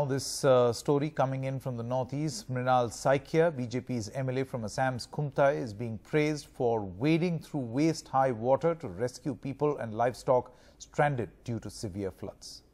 This story coming in from the northeast. Mrinal Saikia, BJP's MLA from Assam's Kumtai, is being praised for wading through waist-high water to rescue people and livestock stranded due to severe floods.